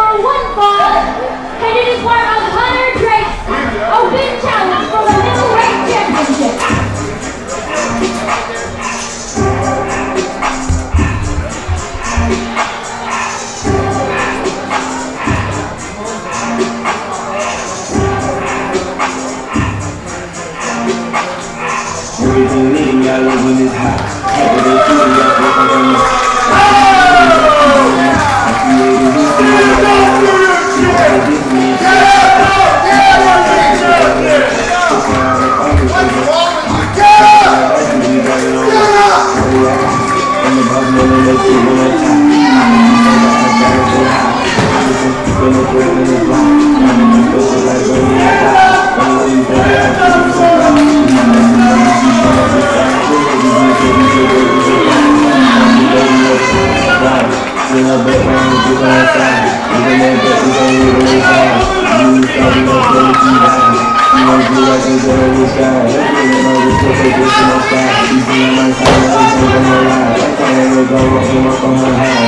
for one fall, and it is part of Hunter Drake's Open Challenge for the Middleweight Championship. Everything in y'all love when it's hot. After they do it, y'all fuck on them. I created this thing that I love. She wanted this man. I'm the boss man and they keep on that top. I gotta go high. I'm the bread in the block. I'm the special like when we got. I'm the only thing that I keep so loud. In a bed, man, you go outside. Even that bet, you gon' leave it inside. You start to go crazy now. You won't do like a girl in the sky. Everything on the floor, they just in the sky. You see on my side, I'm so gonna lie. I can't go up and up on her high.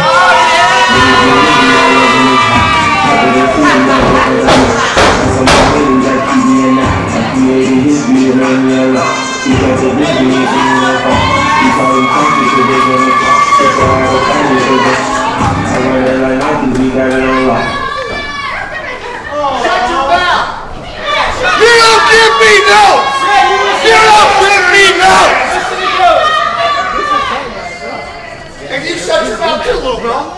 After they see me, I'm so really like TV and I created history and made me a lot. You got the big me, and you know you call them country, so they're gonna talk. I run it like Nike, we got it on lock. Shut your mouth! You don't give me no! You don't give me no! And you shut your mouth too, little bro.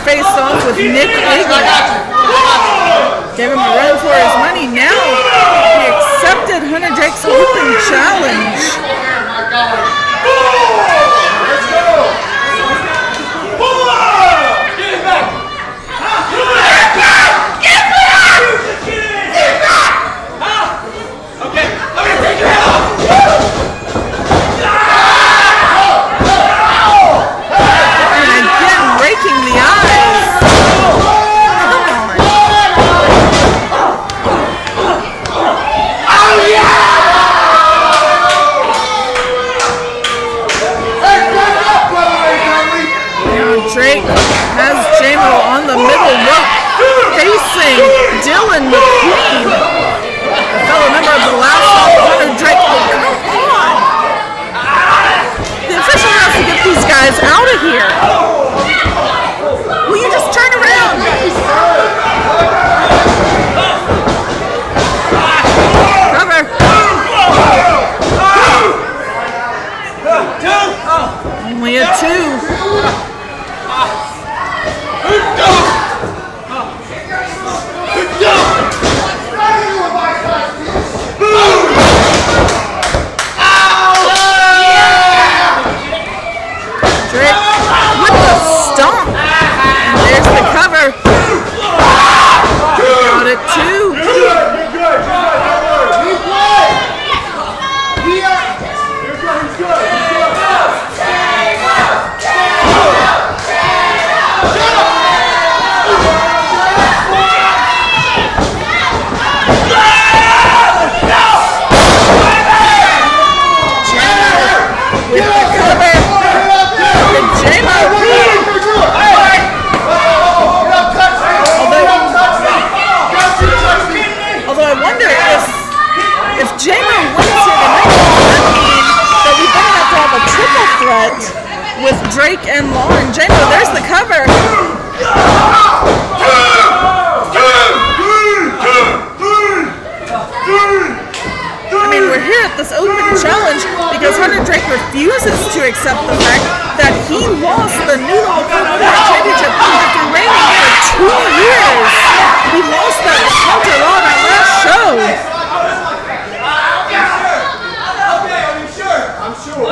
faced off with Nick Iggy. Gave him a run for his money. Now he accepted Hunter Drake's open challenge. Let's go! Get it back! Okay, take your head off! And again, raking the eyes. Come on. Oh, yeah! Drake has J-Mo on the middle rope, facing Dylan McQueen, a fellow member of the last Hunter Drake. Oh, come on! The official has to get these guys out of here. Will you just turn around? Cover. Only a 2. With Drake and Lauren. J-Mo, there's the cover. I mean, we're here at this open challenge because Hunter Drake refuses to accept the fact that he lost the New York Championship after reigning for 2 years. He lost that counter on our last show. I'm sure.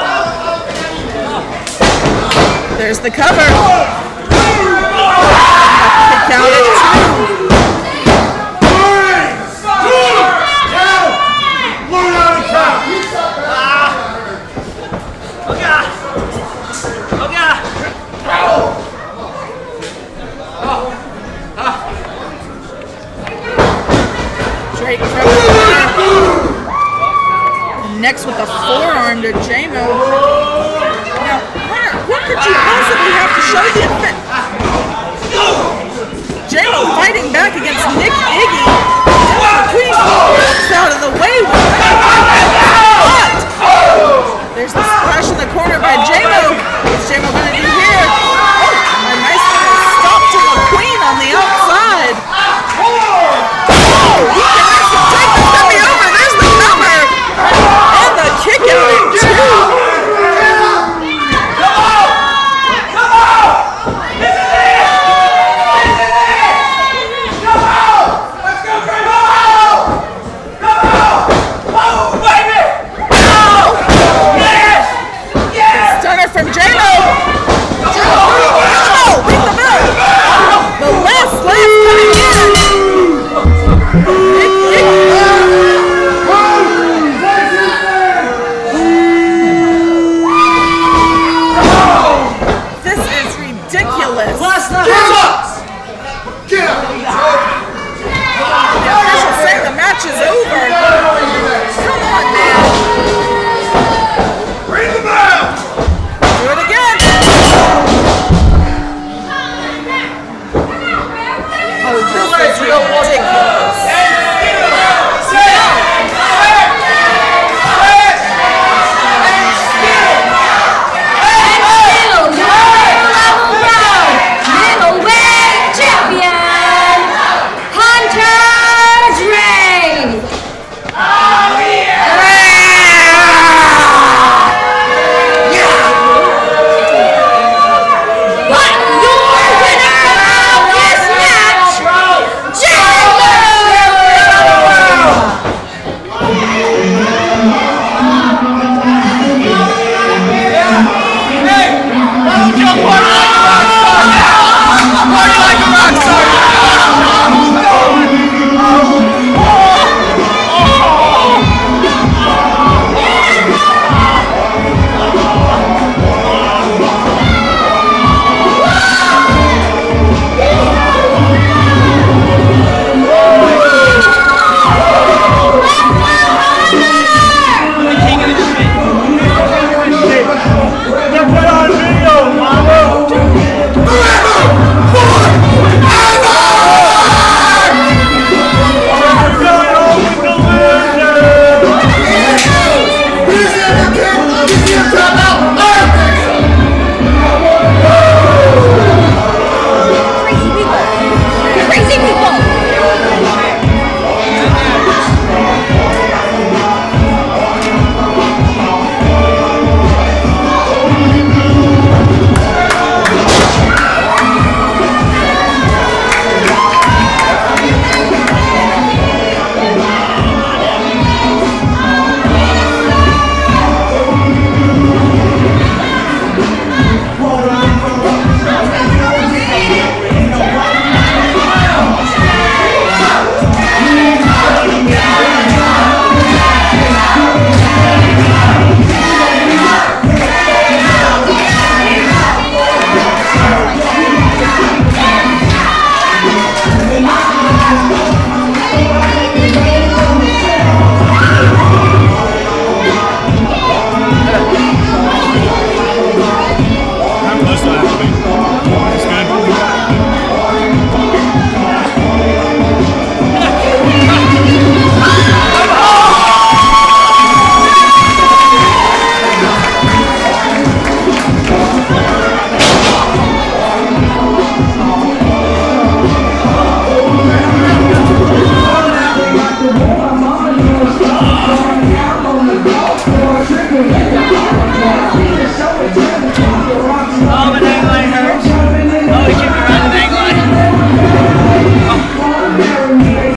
There's the cover. Kick out at 2. Drake from the corner. Next with the forearm to J-Mo. Now, what could you possibly have to show the effect? J-Mo fighting back against Nick Iggy. Dylan McQueen gets out of the way with